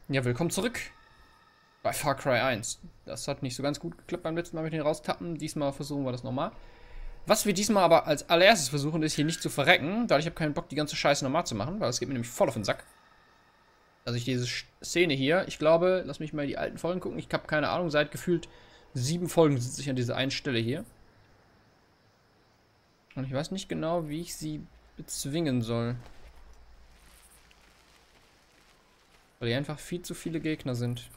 Ja, willkommen zurück bei Far Cry 1. Das hat nicht so ganz gut geklappt beim letzten Mal mit den Raustappen. Diesmal versuchen wir das nochmal. Was wir diesmal aber als allererstes versuchen, ist hier nicht zu verrecken, da ich habe keinen Bock, die ganze Scheiße nochmal zu machen, weil es geht mir nämlich voll auf den Sack. Also ich diese Szene hier, ich glaube, lass mich mal die alten Folgen gucken, ich habe keine Ahnung, seit gefühlt 7 Folgen sitze ich an dieser einen Stelle hier. Und ich weiß nicht genau, wie ich sie bezwingen soll. Weil hier einfach viel zu viele Gegner sind.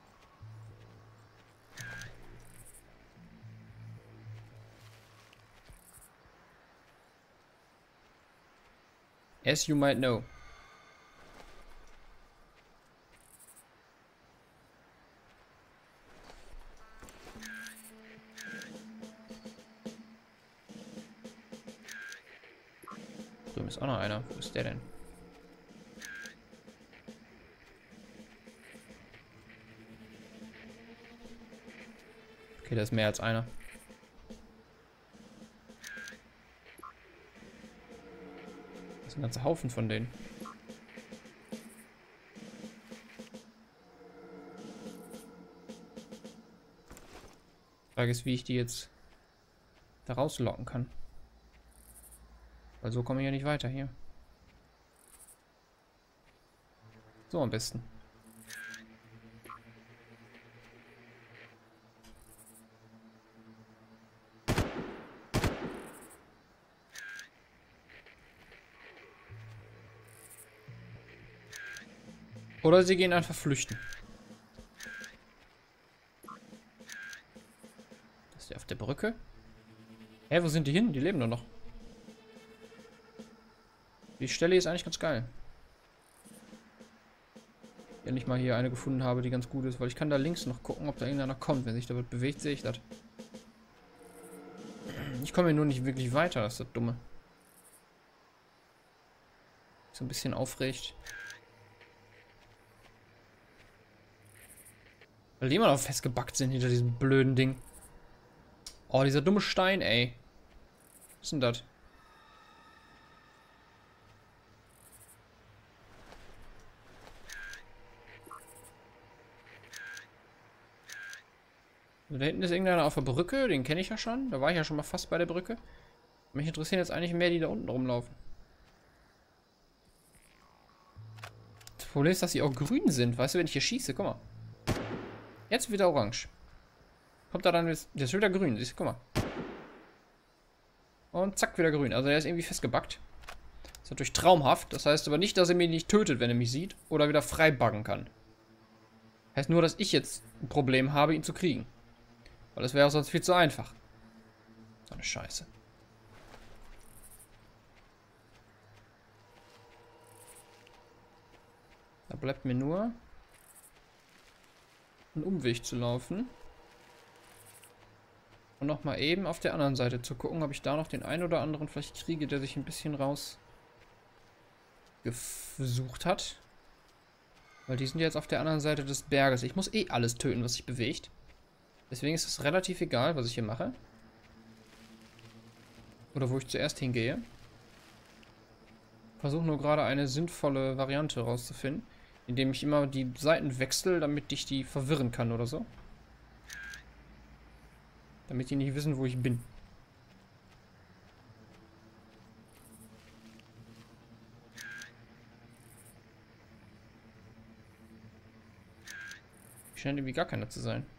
As you might know. Drüben ist auch noch einer. Wo ist der denn? Okay, da ist mehr als einer. Das ist ein ganzer Haufen von denen. Die Frage ist, wie ich die jetzt da rauslocken kann. Weil so komme ich ja nicht weiter hier. So am besten. Oder sie gehen einfach flüchten. Das ist der auf der Brücke. Hä, wo sind die hin? Die leben doch noch. Die Stelle ist eigentlich ganz geil. Wenn ich mal hier eine gefunden habe, die ganz gut ist, weil ich kann da links noch gucken, ob da irgendeiner kommt. Wenn sich da was bewegt, sehe ich das. Ich komme hier nur nicht wirklich weiter, das ist das Dumme. So ein bisschen aufregt. Weil die immer noch festgebackt sind hinter diesem blöden Ding. Oh, dieser dumme Stein, ey. Was ist denn das? Also da hinten ist irgendeiner auf der Brücke, den kenne ich ja schon. Da war ich ja schon mal fast bei der Brücke. Mich interessieren jetzt eigentlich mehr, die da unten rumlaufen. Das Problem ist, dass sie auch grün sind. Weißt du, wenn ich hier schieße, guck mal. Jetzt wieder orange. Kommt da dann, der ist wieder grün, siehst du, guck mal. Und zack, wieder grün. Also er ist irgendwie festgebackt. Das ist natürlich traumhaft. Das heißt aber nicht, dass er mich nicht tötet, wenn er mich sieht. Oder wieder frei buggen kann. Heißt nur, dass ich jetzt ein Problem habe, ihn zu kriegen. Weil das wäre auch sonst viel zu einfach. So eine Scheiße. Da bleibt mir nur einen Umweg zu laufen. Und nochmal eben auf der anderen Seite zu gucken, ob ich da noch den einen oder anderen vielleicht kriege, der sich ein bisschen rausgesucht hat. Weil die sind jetzt auf der anderen Seite des Berges. Ich muss eh alles töten, was sich bewegt. Deswegen ist es relativ egal, was ich hier mache. Oder wo ich zuerst hingehe. Versuche nur gerade eine sinnvolle Variante rauszufinden. Indem ich immer die Seiten wechsle, damit ich die verwirren kann oder so. Damit die nicht wissen, wo ich bin. Scheint irgendwie gar keiner zu sein.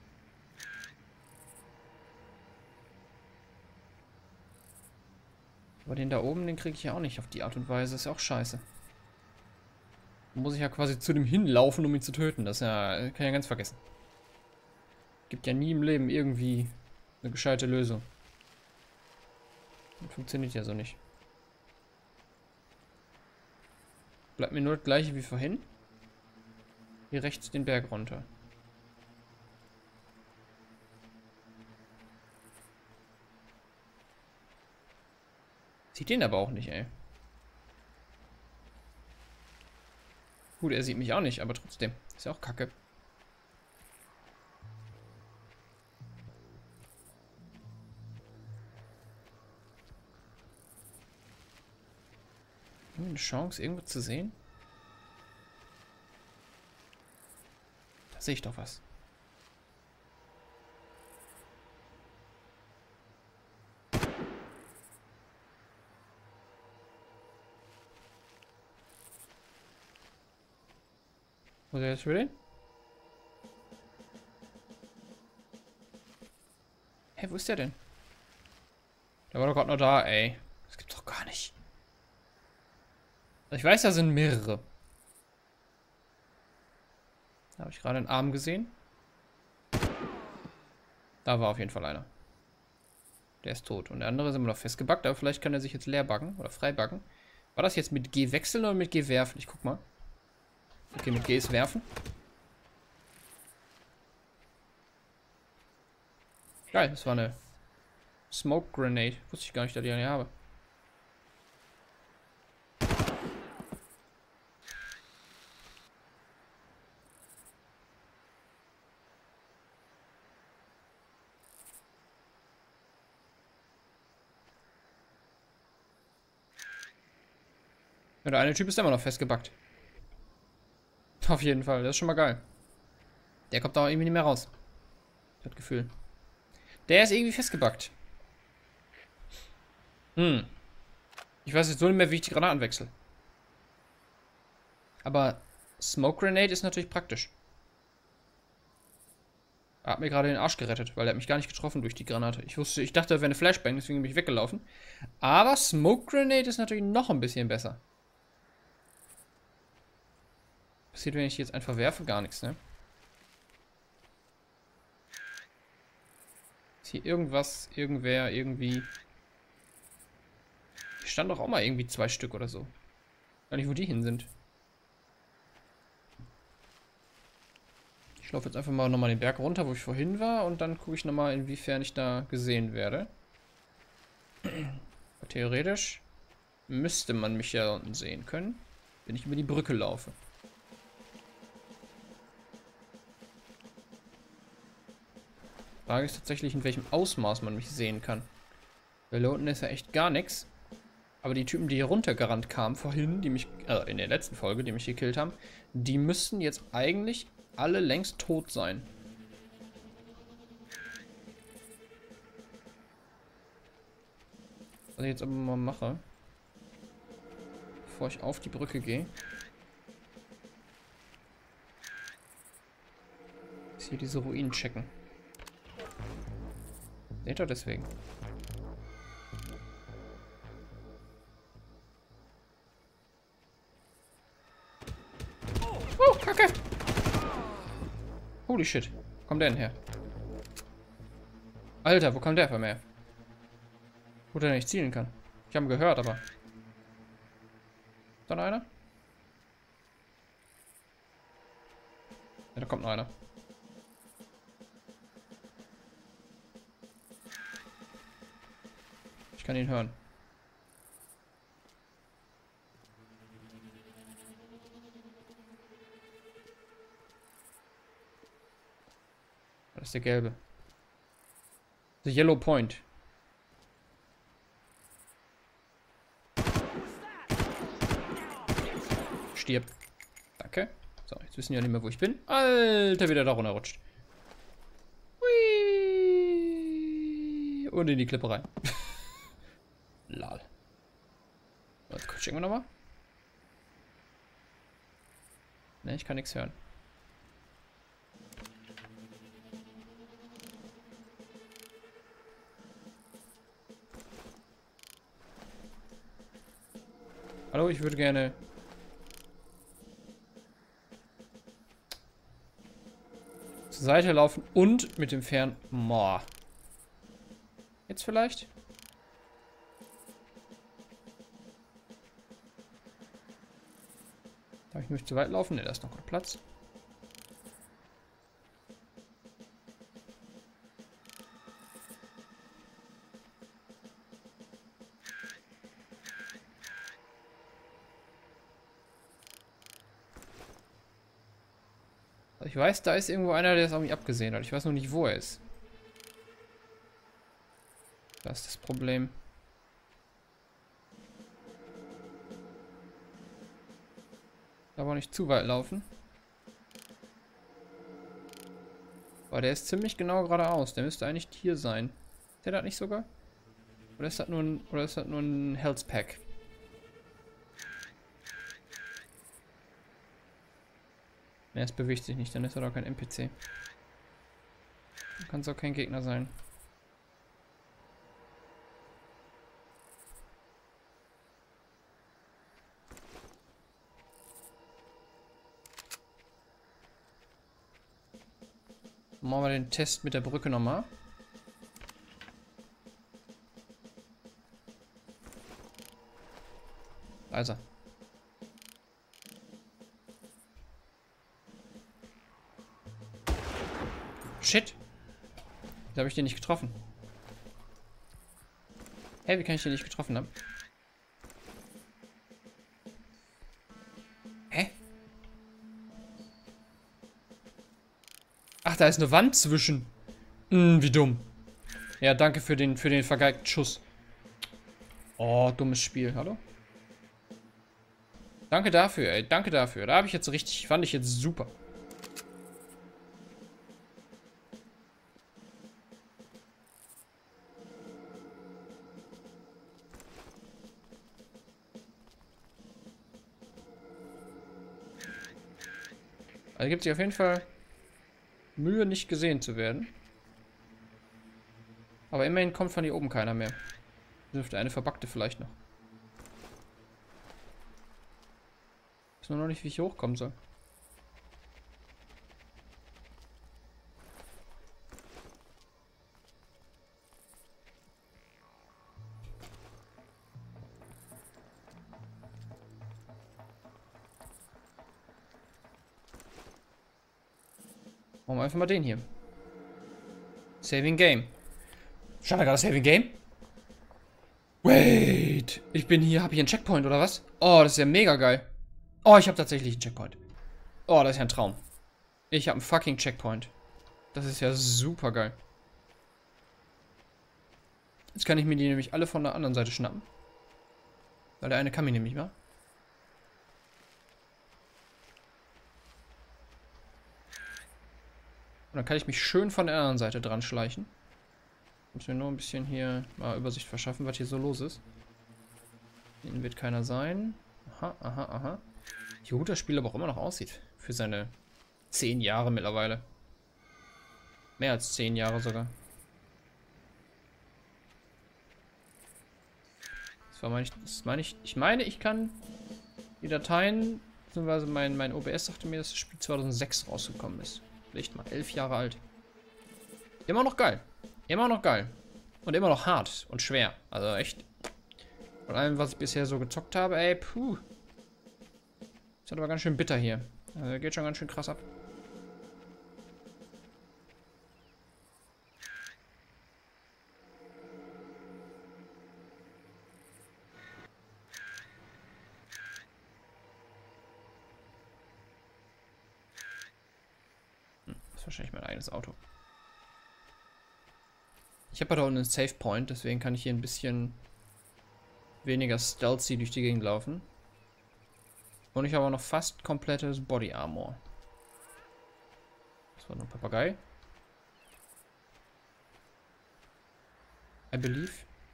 Aber den da oben, den kriege ich ja auch nicht auf die Art und Weise. Ist ja auch scheiße. Da muss ich ja quasi zu dem hinlaufen, um ihn zu töten. Das ist ja, kann ich ja ganz vergessen. Gibt ja nie im Leben irgendwie eine gescheite Lösung. Das funktioniert ja so nicht. Bleibt mir nur das gleiche wie vorhin. Hier rechts den Berg runter. Sieht den aber auch nicht, ey. Gut, er sieht mich auch nicht, aber trotzdem. Ist ja auch kacke. Eine Chance, irgendwo zu sehen? sehe ich doch was. Wo ist er jetzt für den? Hä, wo ist der denn? Der war doch gerade noch da, ey. Das gibt's doch gar nicht. Ich weiß, da sind mehrere. Da habe ich gerade einen Arm gesehen. Da war auf jeden Fall einer. Der ist tot. Und der andere ist immer noch festgebackt, aber vielleicht kann er sich jetzt leer backen oder frei backen. War das jetzt mit G wechseln oder mit G werfen? Ich guck mal. Okay, mit G ist werfen. Geil, das war eine Smoke Grenade. Wusste ich gar nicht, dass ich eine habe. Ja, der eine Typ ist immer noch festgebackt. Auf jeden Fall, das ist schon mal geil. Der kommt da irgendwie nicht mehr raus. Das Gefühl. Der ist irgendwie festgebackt. Ich weiß jetzt so nicht mehr, wie ich die Granaten wechsle. Aber Smoke Grenade ist natürlich praktisch. Er hat mir gerade den Arsch gerettet, weil er hat mich gar nicht getroffen durch die Granate. Ich dachte, er wäre eine Flashbang, deswegen bin ich weggelaufen. Aber Smoke Grenade ist natürlich noch ein bisschen besser. Passiert, wenn ich jetzt einfach werfe? Gar nichts, ne? Ist hier irgendwas, irgendwer, irgendwie... Hier stand doch auch mal irgendwie 2 Stück oder so. Gar nicht, wo die hin sind. Ich laufe jetzt einfach mal nochmal den Berg runter, wo ich vorhin war. Und dann gucke ich nochmal, inwiefern ich da gesehen werde. Theoretisch müsste man mich ja unten sehen können, wenn ich über die Brücke laufe. Frage ist tatsächlich, in welchem Ausmaß man mich sehen kann. Weil da unten ist ja echt gar nichts. Aber die Typen, die hier runtergerannt kamen vorhin, die mich, in der letzten Folge, die mich gekillt haben, die müssten jetzt eigentlich alle längst tot sein. Was ich jetzt aber mal mache, bevor ich auf die Brücke gehe, ist hier diese Ruinen checken. Seht ihr deswegen? Oh, Kacke! Holy shit. Wo kommt der denn her? Alter, wo kommt der von mir? Wo der nicht zielen kann. Ich habe ihn gehört, aber... Ist da noch einer? Ja, da kommt noch einer. Ich kann ihn hören. Das ist der gelbe. The Yellow Point. Stirb. Danke. So, jetzt wissen wir ja nicht mehr, wo ich bin. Alter, wieder da runterrutscht. Hui. Und in die Klippe rein. Lol. Jetzt checken wir nochmal. Ne, ich kann nichts hören. Hallo, ich würde gerne... zur Seite laufen und mit dem Fern... Moah. Jetzt vielleicht? Darf ich nicht zu weit laufen? Ne, da ist noch gut Platz. Ich weiß, da ist irgendwo einer, der es auf mich abgesehen hat. Ich weiß nur nicht, wo er ist. Das ist das Problem. Aber nicht zu weit laufen. Oh, der ist ziemlich genau geradeaus. Der müsste eigentlich hier sein. Ist der das nicht sogar? Oder ist das nur ein Health Pack? Ne, es bewegt sich nicht, dann ist er doch kein NPC. Dann kann es auch kein Gegner sein. Machen wir den Test mit der Brücke nochmal. Also. Shit. Wieso habe ich den nicht getroffen? Hä, wie kann ich den nicht getroffen haben? Hä? Ach, da ist eine Wand zwischen. Wie dumm. Ja, danke für den vergeigten Schuss. Oh, dummes Spiel. Hallo? Danke dafür, ey. Danke dafür. Da habe ich jetzt richtig. Fand ich jetzt super. Also gibt sich auf jeden Fall Mühe, nicht gesehen zu werden. Aber immerhin kommt von hier oben keiner mehr. Dürfte eine verbackte vielleicht noch. Ich weiß nur noch nicht, wie ich hier hochkommen soll. Machen wir einfach mal den hier. Saving Game. Stand da gerade Saving Game? Wait. Ich bin hier. Habe ich einen Checkpoint oder was? Oh, das ist ja mega geil. Oh, ich habe tatsächlich einen Checkpoint. Oh, das ist ja ein Traum. Ich habe einen fucking Checkpoint. Das ist ja super geil. Jetzt kann ich mir die nämlich alle von der anderen Seite schnappen. Weil der eine kann mich nämlich mal. Und dann kann ich mich schön von der anderen Seite dran schleichen. Muss mir nur ein bisschen hier mal Übersicht verschaffen, was hier so los ist. Hier wird keiner sein. Aha, aha, aha. Wie gut das Spiel aber auch immer noch aussieht. Für seine 10 Jahre mittlerweile. Mehr als 10 Jahre sogar. Ich meine, ich kann die Dateien, beziehungsweise mein OBS sagte mir, dass das Spiel 2006 rausgekommen ist. Vielleicht mal 11 Jahre alt. Immer noch geil. Immer noch geil. Und immer noch hart und schwer. Also echt. Von allem, was ich bisher so gezockt habe, ey, puh. Ist halt aber ganz schön bitter hier. Also geht schon ganz schön krass ab. Das ist wahrscheinlich mein eigenes Auto. Ich habe da unten einen Save Point, deswegen kann ich hier ein bisschen weniger stealthy durch die Gegend laufen. Und ich habe auch noch fast komplettes Body Armor. Das war nur ein Papagei. I believe.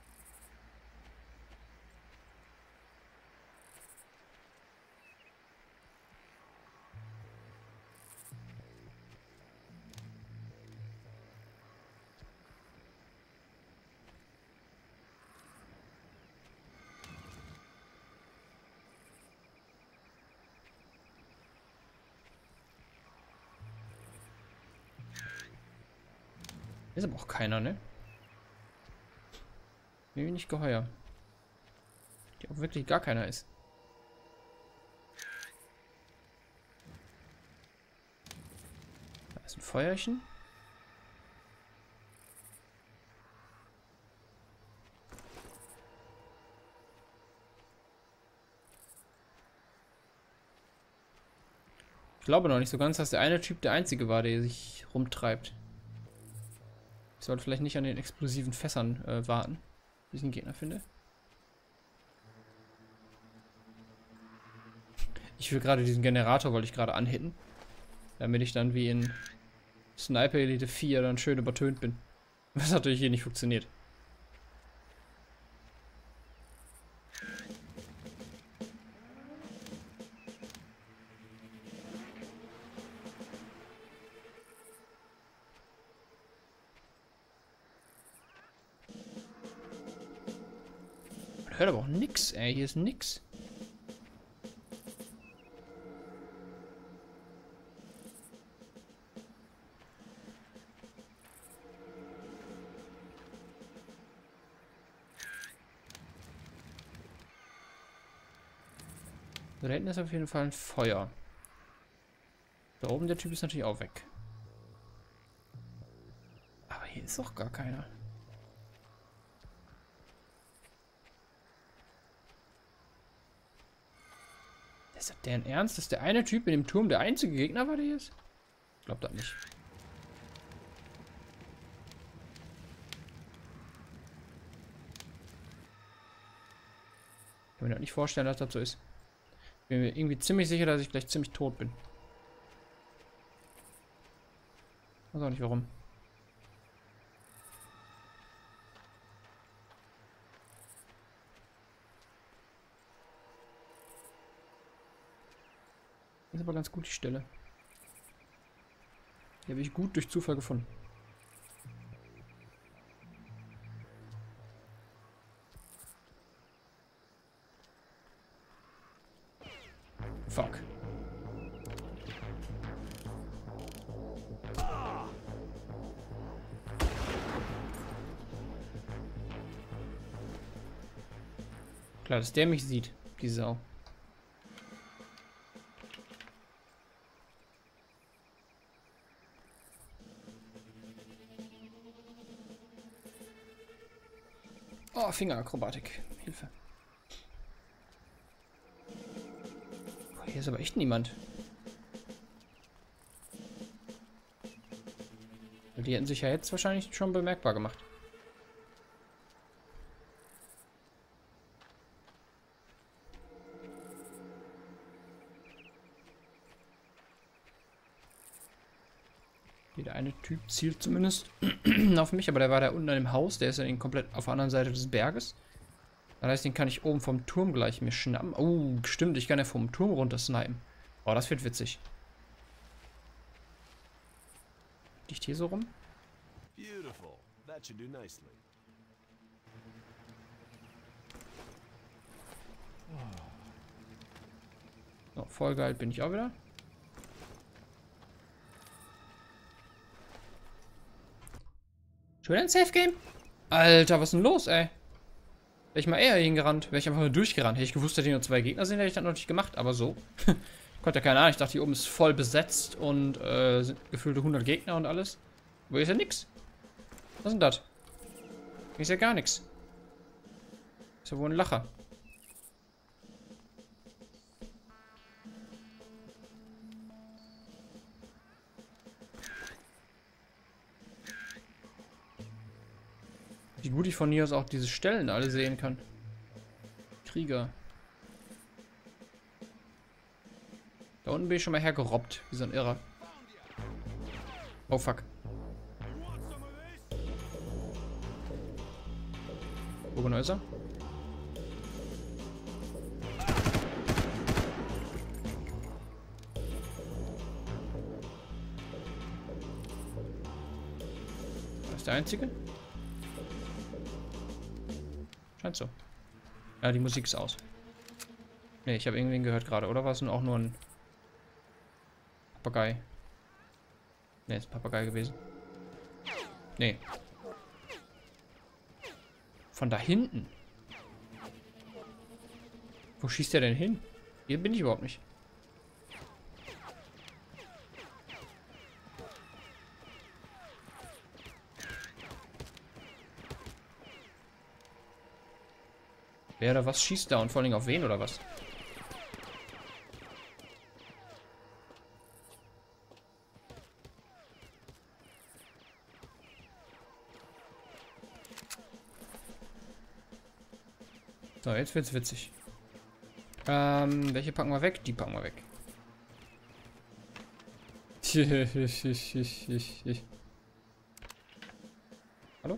Ist aber auch keiner, ne? Mir nicht geheuer. Die auch wirklich gar keiner ist. Da ist ein Feuerchen. Ich glaube noch nicht so ganz, dass der eine Typ der einzige war, der sich rumtreibt. Ich sollte vielleicht nicht an den explosiven Fässern warten, bis ich einen Gegner finde. Ich will gerade diesen Generator, wollte ich gerade anhitten. Damit ich dann wie in Sniper Elite 4 dann schön übertönt bin. Was natürlich hier nicht funktioniert. Man hört aber auch nix, ey. Hier ist nix. Da hinten ist auf jeden Fall ein Feuer. Da oben der Typ ist natürlich auch weg. Aber hier ist doch gar keiner. Ist das deren Ernst, dass der eine Typ in dem Turm der einzige Gegner war, der hier ist? Ich glaube das nicht. Ich kann mir das nicht vorstellen, dass das so ist. Ich bin mir irgendwie ziemlich sicher, dass ich gleich ziemlich tot bin. Ich weiß auch nicht warum. Das ist aber ganz gut die Stelle. Die habe ich gut durch Zufall gefunden. Fuck. Klar, dass der mich sieht, die Sau. Oh, Fingerakrobatik. Hilfe. Oh, hier ist aber echt niemand. Die hätten sich ja jetzt wahrscheinlich schon bemerkbar gemacht. Der eine Typ zielt zumindest auf mich, aber der war da unten im Haus. Der ist ja komplett auf der anderen Seite des Berges. Das heißt, den kann ich oben vom Turm gleich mir schnappen. Oh, stimmt, ich kann ja vom Turm runter snipen. Oh, das wird witzig. Dicht hier so rum? Beautiful. That should do nicely. So, voll geil bin ich auch wieder. Schon wieder ein Safe-Game? Alter, was ist denn los, ey? Wäre ich mal eher hingerannt. Wäre ich einfach nur durchgerannt. Hätte ich gewusst, dass hier nur 2 Gegner sind, hätte ich das noch nicht gemacht. Aber so. Ich konnte ja keine Ahnung. Ich dachte, hier oben ist voll besetzt und sind gefühlte 100 Gegner und alles. Aber hier ist ja nix. Was ist denn das? Hier ist ja gar nichts. Ist ja wohl ein Lacher. Wie gut ich von hier aus auch diese Stellen alle sehen kann. Krieger. Da unten bin ich schon mal hergerobbt, wie so ein Irrer. Oh fuck. Wo genau ist er? Das ist der einzige? Scheint so. Ja, die Musik ist aus. Ne, ich habe irgendwen gehört gerade. Oder war es auch nur ein Papagei? Ne, ist ein Papagei gewesen. Ne. Von da hinten. Wo schießt der denn hin? Hier bin ich überhaupt nicht. Wer oder was schießt da und vor allem auf wen oder was? So, jetzt wird's witzig. Welche packen wir weg? Die packen wir weg. Hallo?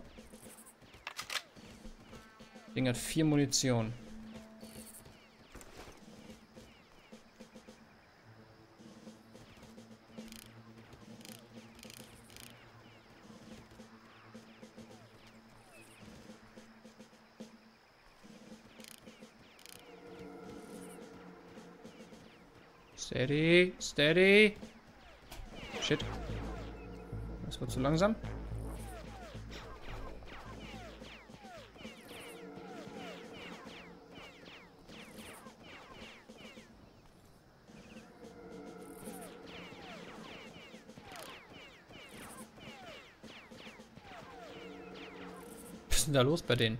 Das Ding hat 4 Munition. Steady, steady. Shit. Das wird zu langsam. Was ist denn da los bei denen?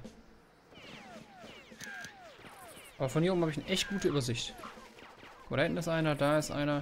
Aber von hier oben habe ich eine echt gute Übersicht. Da hinten ist einer, da ist einer.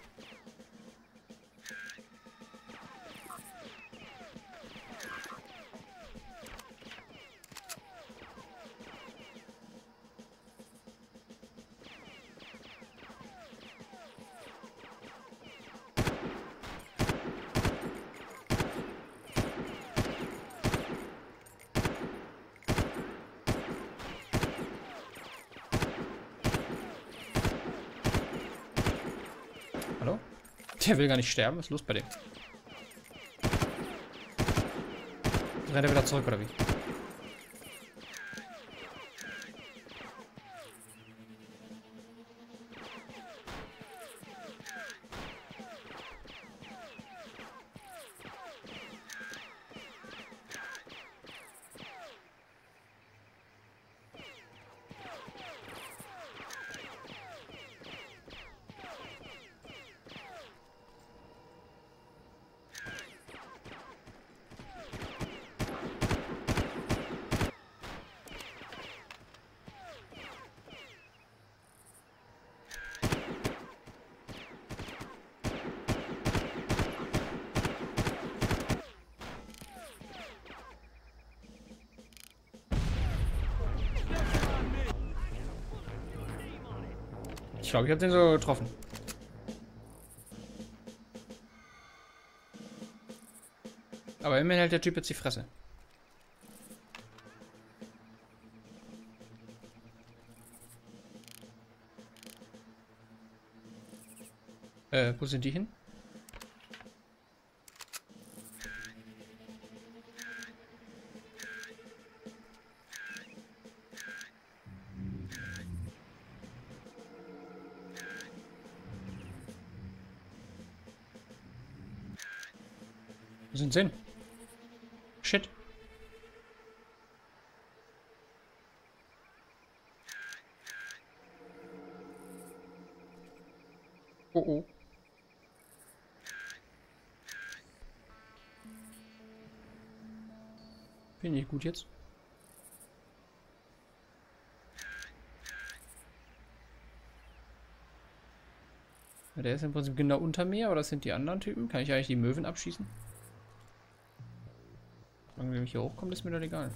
Hallo? Der will gar nicht sterben. Was ist los bei dem? Rennt er wieder zurück, oder wie? Ich glaube, ich habe den so getroffen. Aber immerhin hält der Typ jetzt die Fresse. Wo sind die hin? Wo sind sie hin? Shit. Oh oh. Bin ich gut jetzt? Ja, der ist im Prinzip genau unter mir, oder sind die anderen Typen? Kann ich eigentlich die Möwen abschießen? Wenn ich hier hochkomme, ist mir doch egal.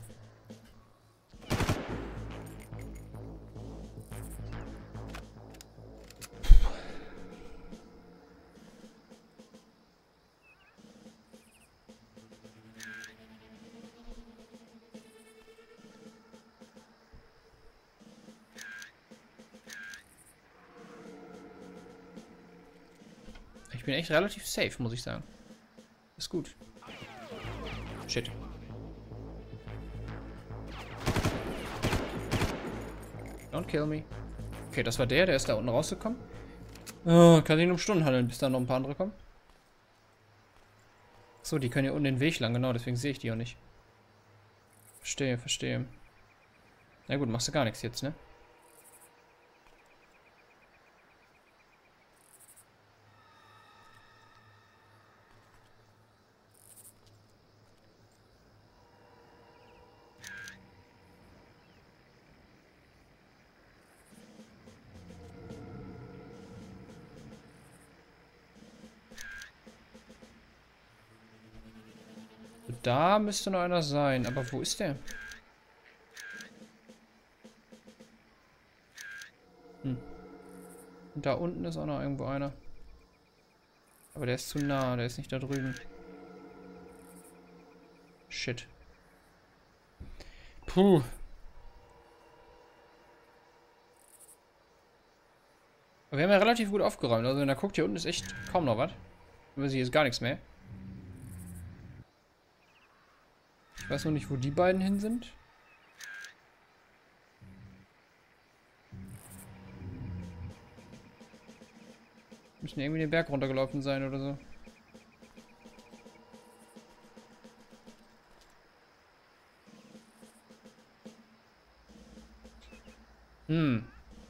Ich bin echt relativ safe, muss ich sagen. Ist gut. Shit. Don't kill me. Okay, das war der ist da unten rausgekommen. Oh, kann sich um Stunden handeln, bis da noch ein paar andere kommen. So, die können ja unten den Weg lang, genau, deswegen sehe ich die auch nicht. Verstehe, verstehe. Na gut, machst du gar nichts jetzt, ne? Da müsste noch einer sein, aber wo ist der? Hm. Und da unten ist auch noch irgendwo einer. Aber der ist zu nah, der ist nicht da drüben. Shit. Puh. Aber wir haben ja relativ gut aufgeräumt. Also wenn er guckt, hier unten ist echt kaum noch was. Aber hier ist gar nichts mehr. Ich weiß noch nicht, wo die beiden hin sind. Müssen irgendwie den Berg runtergelaufen sein oder so. Hm.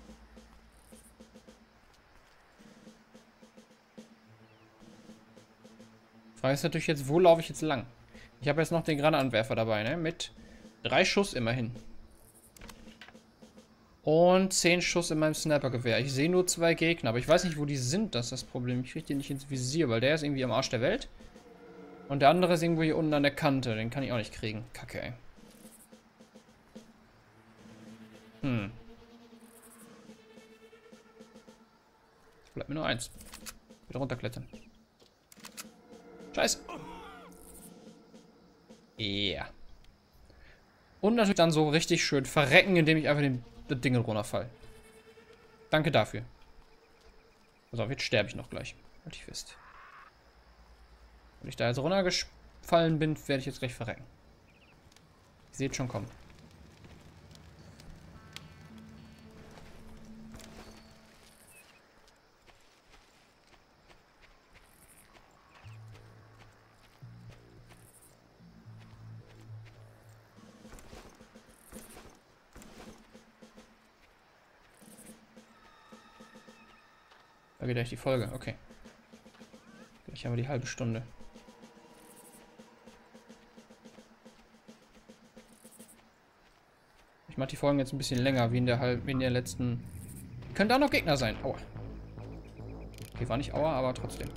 Frage ist natürlich jetzt, wo laufe ich jetzt lang? Ich habe jetzt noch den Granatenwerfer dabei, ne? Mit 3 Schuss immerhin. Und 10 Schuss in meinem Snipergewehr. Ich sehe nur 2 Gegner, aber ich weiß nicht, wo die sind. Das ist das Problem. Ich kriege die nicht ins Visier, weil der ist irgendwie am Arsch der Welt. Und der andere ist irgendwo hier unten an der Kante. Den kann ich auch nicht kriegen. Kacke, ey. Hm. Bleibt mir nur eins. Wieder runterklettern. Scheiße. Ja. Yeah. Und natürlich dann so richtig schön verrecken, indem ich einfach das Ding runterfall. Danke dafür. Pass auf, jetzt sterbe ich noch gleich. Halt ich fest. Wenn ich da jetzt runtergefallen bin, werde ich jetzt gleich verrecken. Ihr seht schon kommen. Da geht echt die Folge, okay. Gleich haben wir die halbe Stunde. Ich mache die Folgen jetzt ein bisschen länger, wie in der letzten. Könnte auch noch Gegner sein. Aua. Okay, war nicht Aua, aber trotzdem.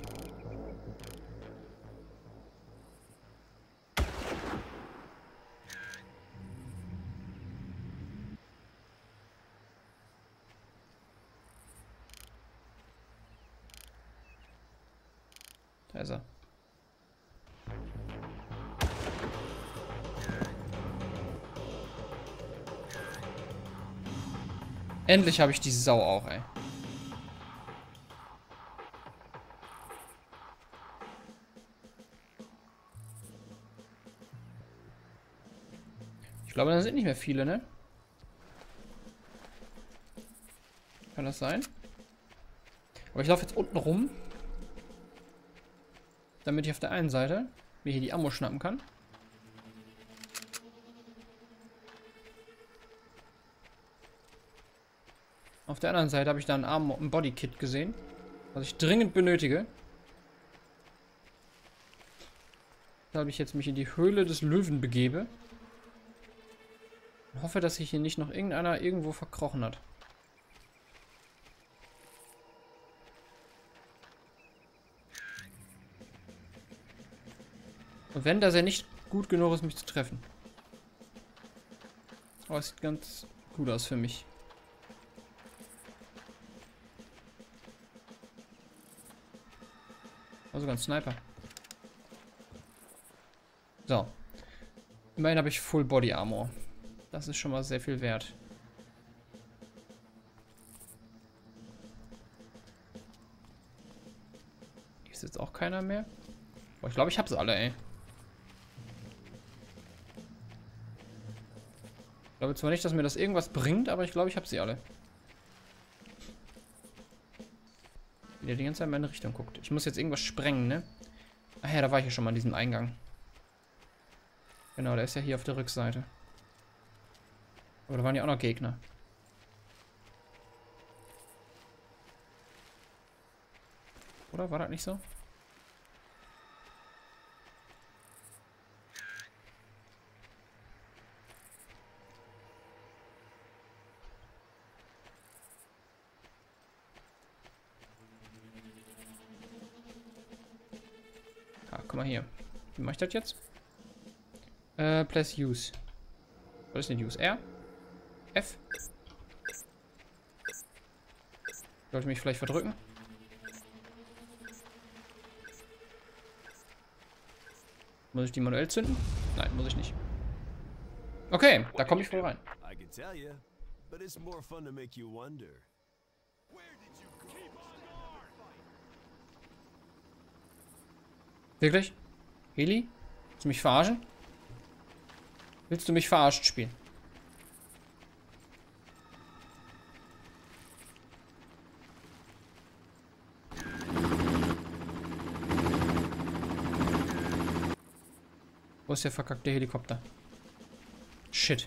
Da ist er. Endlich habe ich die Sau auch, ey. Ich glaube, da sind nicht mehr viele, ne? Kann das sein? Aber ich laufe jetzt unten rum. Damit ich auf der einen Seite mir hier die Ammo schnappen kann. Auf der anderen Seite habe ich da ein Bodykit gesehen, was ich dringend benötige. Da habe ich jetzt mich in die Höhle des Löwen begebe. Ich hoffe, dass sich hier nicht noch irgendeiner irgendwo verkrochen hat. Und wenn, dass er nicht gut genug ist, mich zu treffen. Aber es sieht ganz gut aus für mich. Also ganz Sniper. So. Immerhin habe ich Full Body Armor. Das ist schon mal sehr viel wert. Hier ist jetzt auch keiner mehr. Aber ich glaube, ich habe sie alle, ey. Ich glaube zwar nicht, dass mir das irgendwas bringt, aber ich glaube, ich habe sie alle. Wie der die ganze Zeit in meine Richtung guckt. Ich muss jetzt irgendwas sprengen, ne? Ach ja, da war ich ja schon mal an diesem Eingang. Genau, der ist ja hier auf der Rückseite. Aber da waren ja auch noch Gegner. Oder war das nicht so? Guck mal hier. Wie mache ich das jetzt? Press Use. Was ist denn Use? R? F? Sollte mich vielleicht verdrücken? Muss ich die manuell zünden? Nein, muss ich nicht. Okay, da komme ich voll rein. I could tell you, but it's more fun to make you wonder. Wirklich? Heli? Willst du mich verarschen? Willst du mich verarscht spielen? Wo ist der verkackte Helikopter? Shit.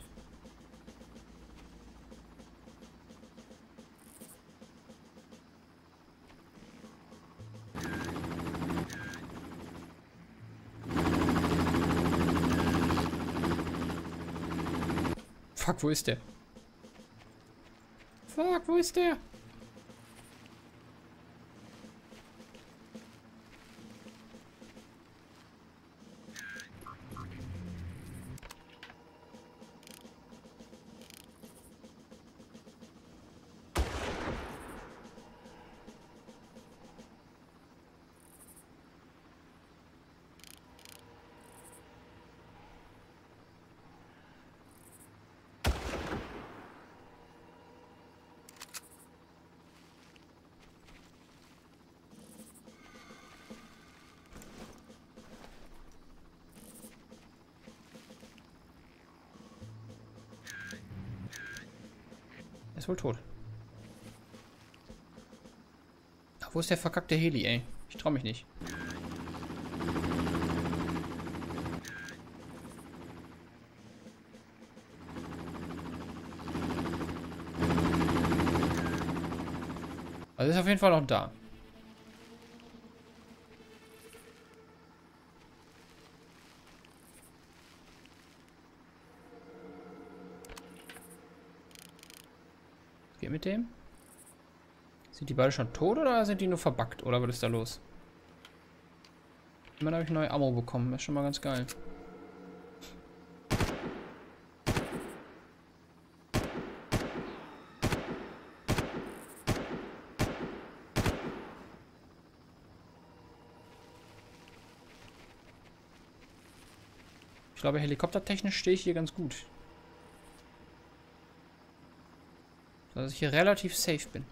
Fuck, wo ist der? Fuck, wo ist der? Ist wohl tot. Wo ist der verkackte Heli, ey? Ich trau mich nicht. Also ist auf jeden Fall noch da. Geht mit dem? Sind die beide schon tot oder sind die nur verbuggt? Oder was ist da los? Immerhin habe ich neue Ammo bekommen. Das ist schon mal ganz geil. Ich glaube, helikoptertechnisch stehe ich hier ganz gut. Dass ich hier relativ safe bin.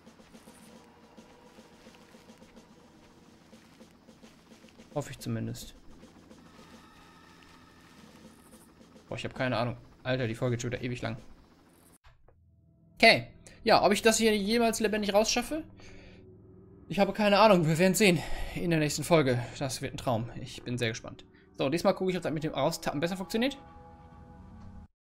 Hoffe ich zumindest. Boah, ich habe keine Ahnung. Alter, die Folge geht schon wieder ewig lang. Okay. Ja, ob ich das hier jemals lebendig rausschaffe? Ich habe keine Ahnung. Wir werden sehen in der nächsten Folge. Das wird ein Traum. Ich bin sehr gespannt. So, diesmal gucke ich, ob das mit dem Raustappen besser funktioniert.